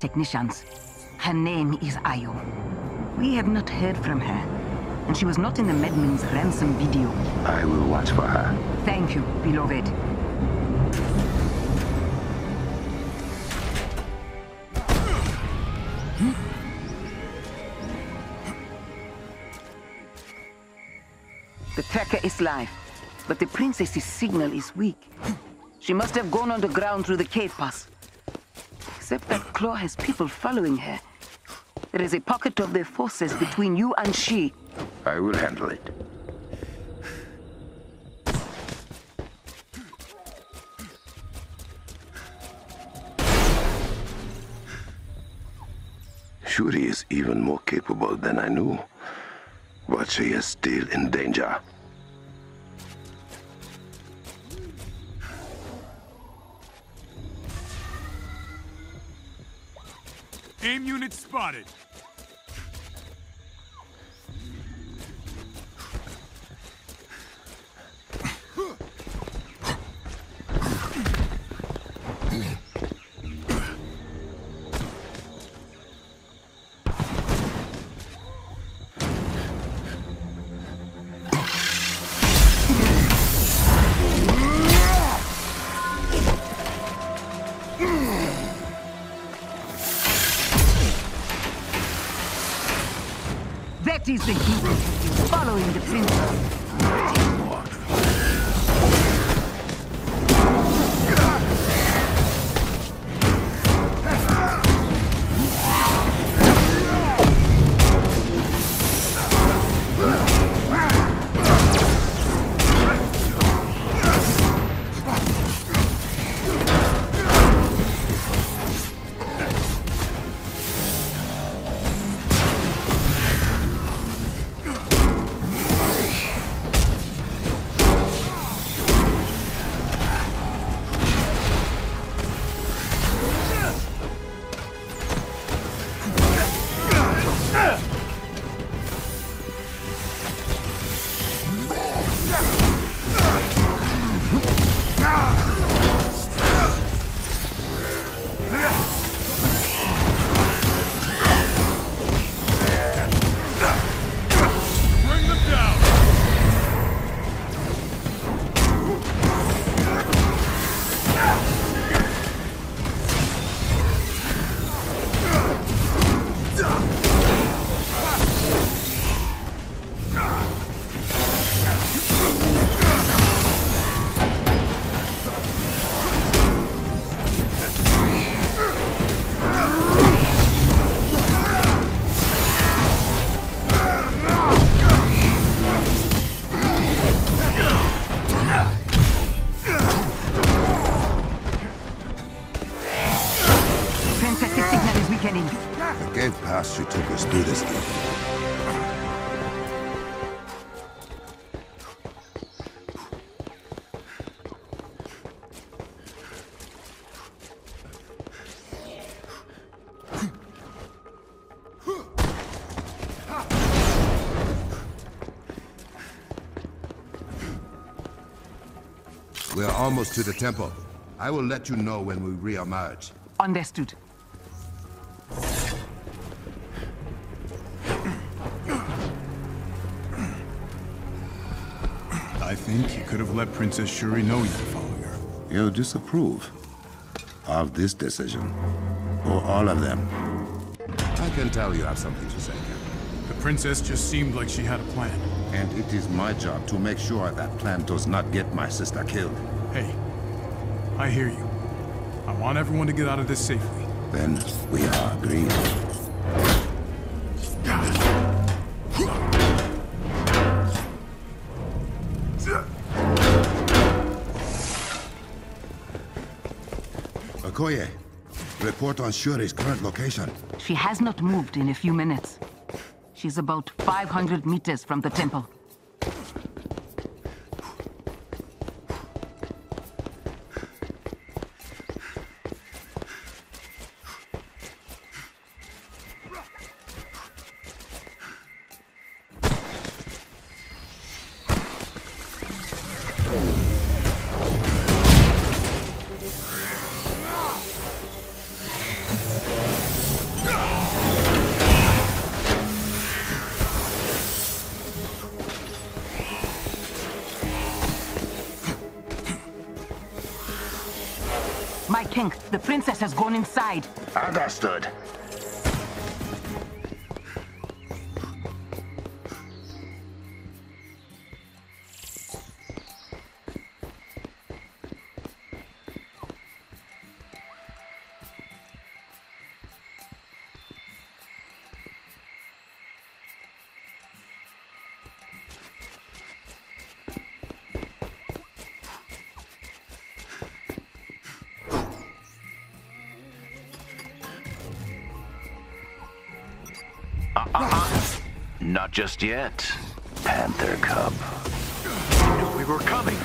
technicians. Her name is Ayo. We have not heard from her, and she was not in the Medmen's ransom video. I will watch for her. Thank you, beloved. The tracker is live, but the princess's signal is weak. She must have gone underground through the cave pass. Except that Claw has people following her. There is a pocket of their forces between you and she. I will handle it. Shuri is even more capable than I knew. But she is still in danger. AIM unit spotted. That is the key. Following the princess. The gate pass you took us through this gate. We're almost to the temple. I will let you know when we re-emerge. Understood. I think you could have let Princess Shuri know you were following her. You disapprove of this decision, or all of them. I can tell you have something to say. The princess just seemed like she had a plan. And it is my job to make sure that plan does not get my sister killed. Hey, I hear you. I want everyone to get out of this safely. Then we are agreed. Okoye, report on Shuri's current location. She has not moved in a few minutes. She's about 500 meters from the temple. King, the princess has gone inside. Understood. Not just yet. Panther cub. We were coming.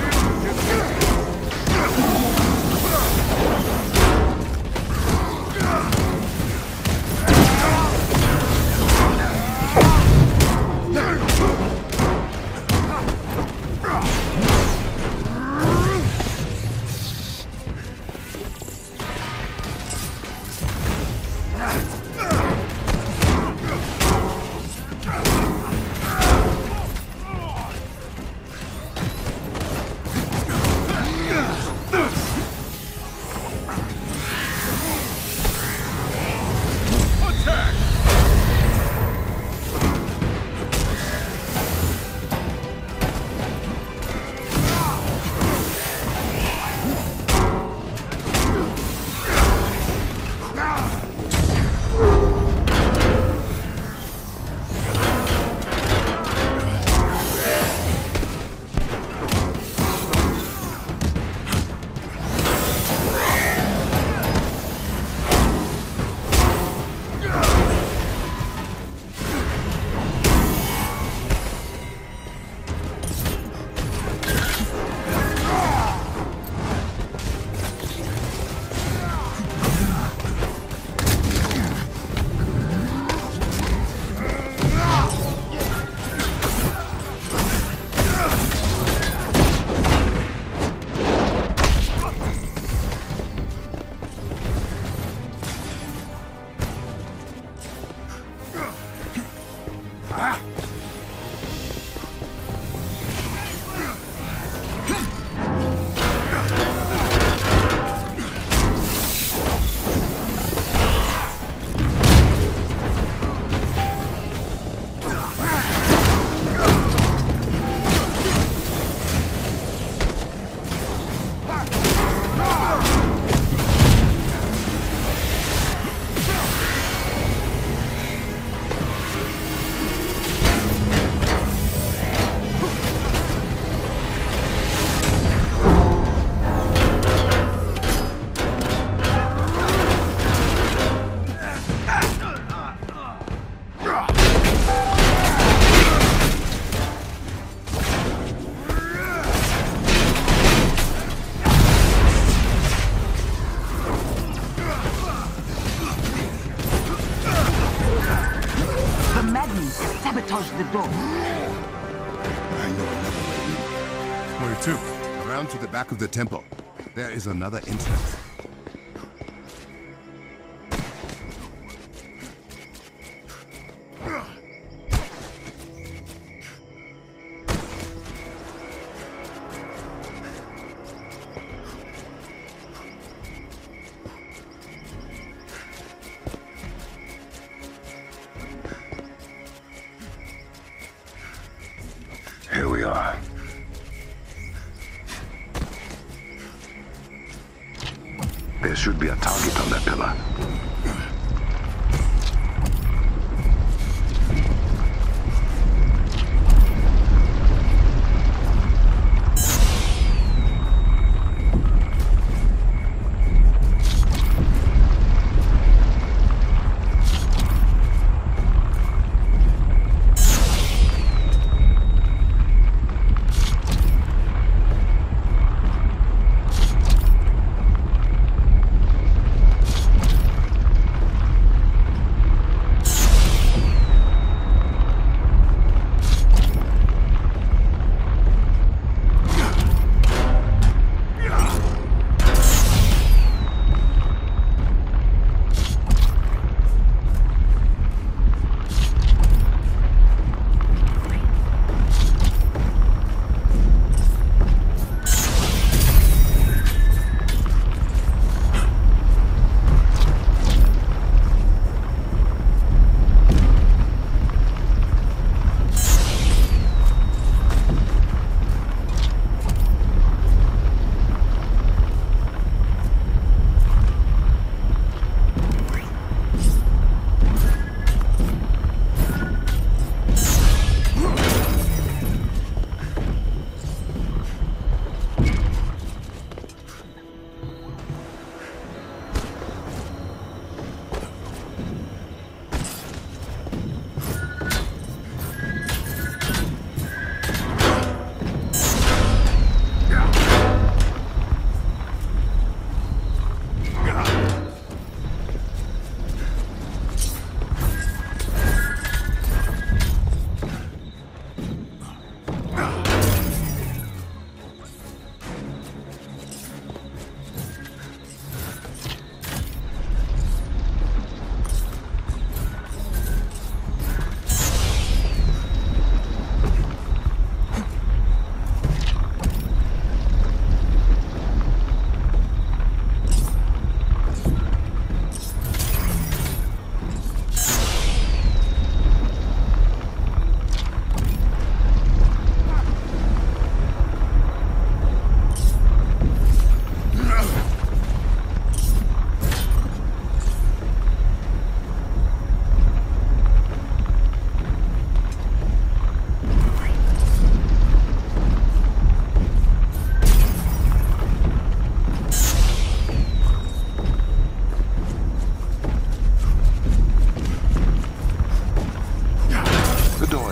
Sabotage the door. I know another way in. Where to? Around to the back of the temple. There is another entrance. Here we are. There should be a target on that pillar.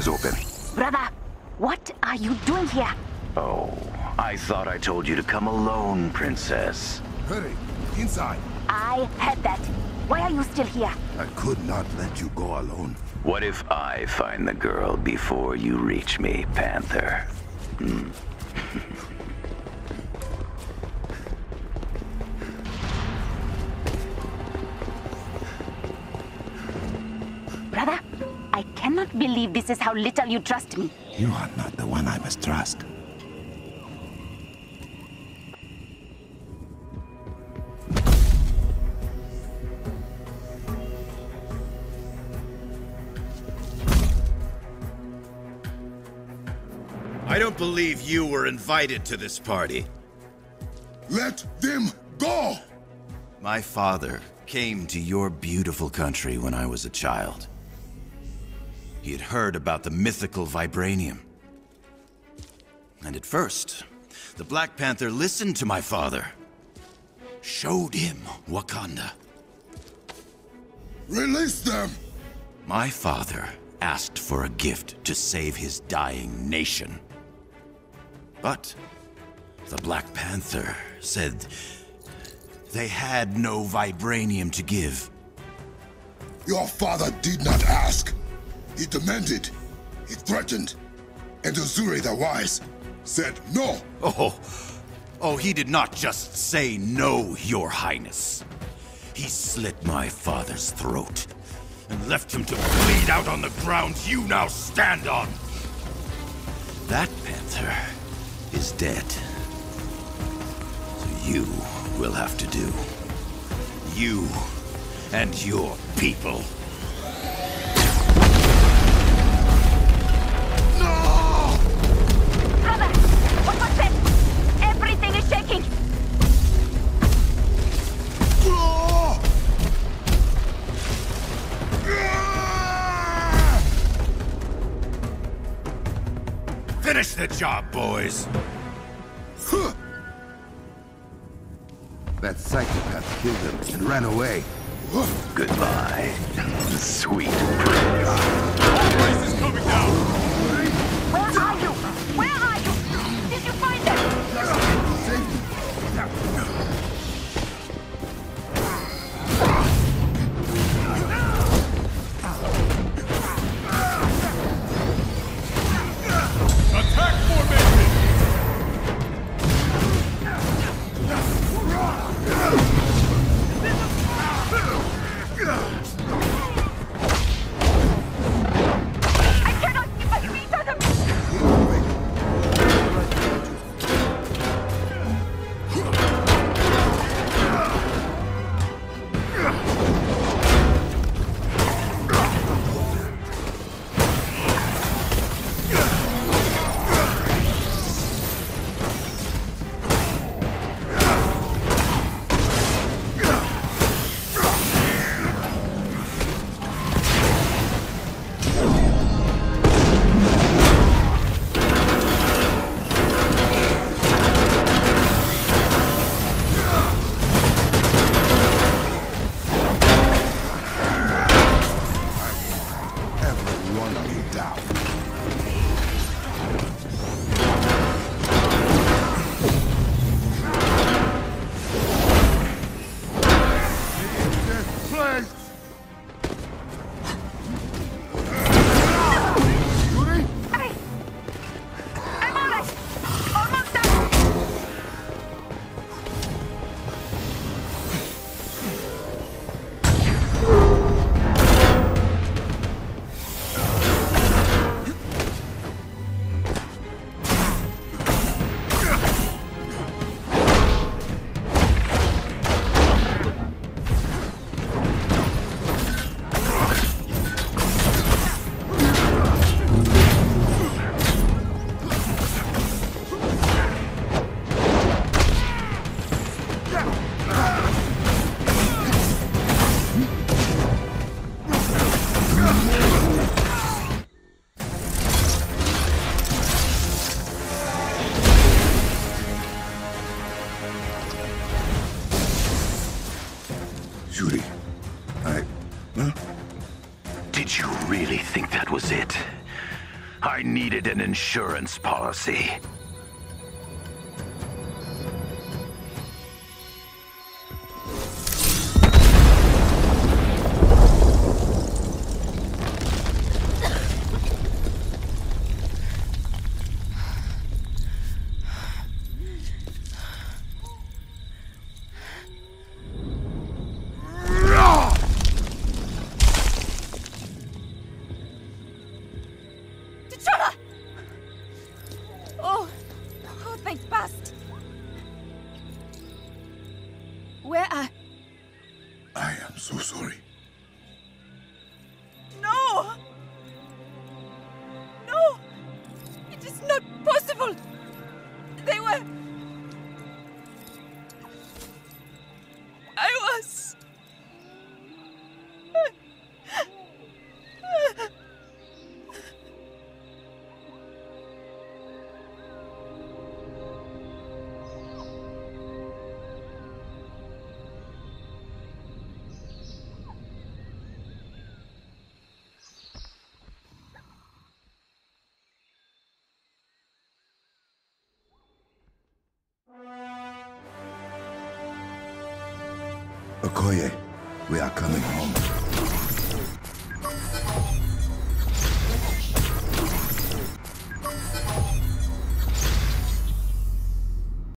is open. Brother, what are you doing here? Oh, I thought I told you to come alone, Princess. Hurry, inside. I heard that. Why are you still here? I could not let you go alone. What if I find the girl before you reach me, Panther? Brother, I cannot believe this is how little you trust me. You are not the one I must trust. I don't believe you were invited to this party. Let them go! My father came to your beautiful country when I was a child. He had heard about the mythical vibranium. And at first, the Black Panther listened to my father. Showed him Wakanda. Release them! My father asked for a gift to save his dying nation. But the Black Panther said they had no vibranium to give. Your father did not ask. He demanded. He threatened. And Uzuri the Wise said no. Oh, he did not just say no, Your Highness. He slit my father's throat and left him to bleed out on the ground you now stand on. That Panther is dead. So you will have to do. You and your people. Brother, what was that? Everything is shaking. Finish the job, boys. That psychopath killed him and ran away. Goodbye, sweet prince. Place is coming down! Where are you? Where are you? Did you find them? Attack formation! I cannot keep my feet on them. Every one of you down. I'm all right. Almost done. Shuri, Did you really think that was it? I needed an insurance policy. Where are... I am so sorry. No! No! It is not possible! They were... I was... Okoye, we are coming home.